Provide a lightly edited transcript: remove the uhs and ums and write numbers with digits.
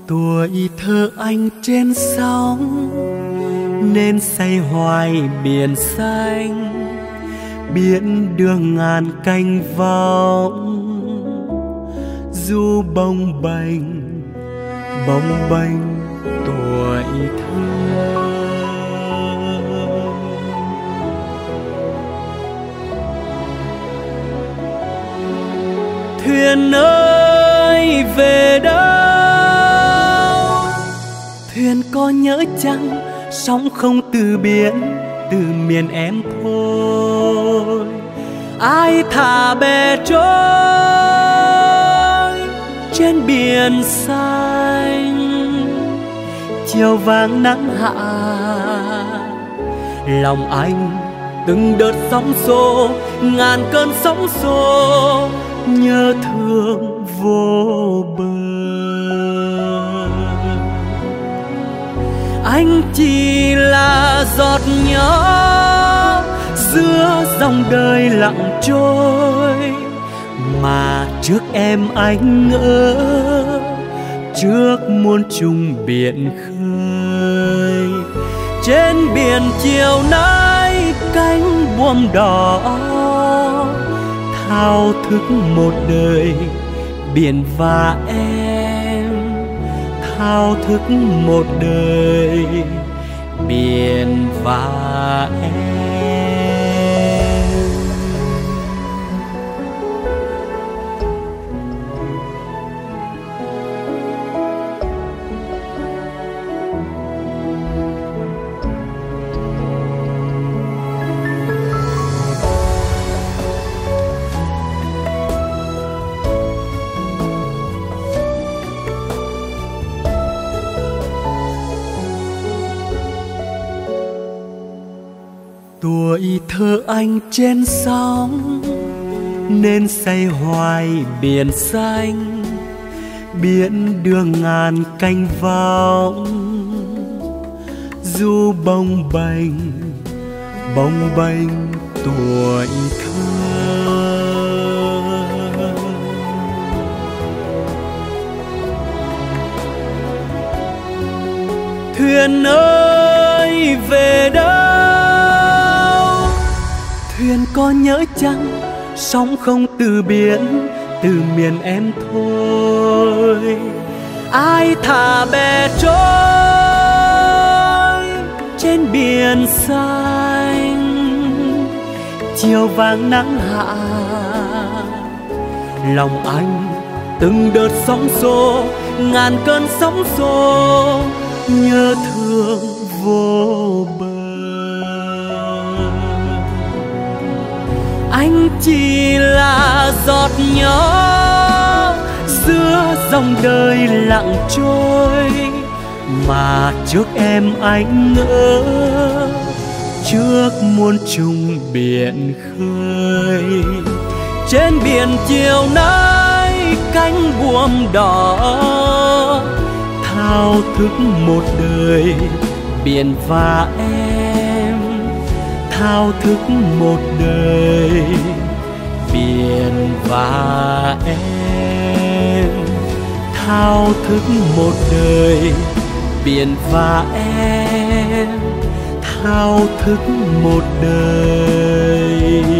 Tuổi thơ anh trên sóng nên say hoài biển xanh, biển đường ngàn cánh vọng. Dù bồng bềnh tuổi thơ. Thuyền ơi về đâu? Thuyền có nhớ chăng sóng không từ biển, từ miền em thôi. Ai thả bè trôi trên biển xanh, chiều vàng nắng hạ lòng anh từng đợt sóng xô, ngàn cơn sóng xô nhớ thương vô bờ. Anh chỉ là giọt nhỏ giữa dòng đời lặng trôi, mà trước em anh ngỡ, trước muôn trùng biển khơi. Trên biển chiều nay cánh buồm đỏ, thao thức một đời biển và em, thao thức một đời biển và em. Tuổi thơ anh trên sóng nên say hoài biển xanh, biển đường ngàn cánh vọng. Dù bồng bềnh tuổi thơ. Thuyền ơi về đâu? Thuyền có nhớ chăng sóng không từ biển, từ miền em thôi. Ai thả bè trôi trên biển xanh, chiều vàng nắng hạ lòng anh từng đợt sóng xô, ngàn cơn sóng xô nhớ thương vô bờ. Anh chỉ là giọt nhỏ giữa dòng đời lặng trôi, mà trước em anh ngỡ, trước muôn trùng biển khơi. Trên biển chiều nay cánh buồm đỏ, thao thức một đời biển và em, thao thức một đời biển và em, thao thức một đời biển và em, thao thức một đời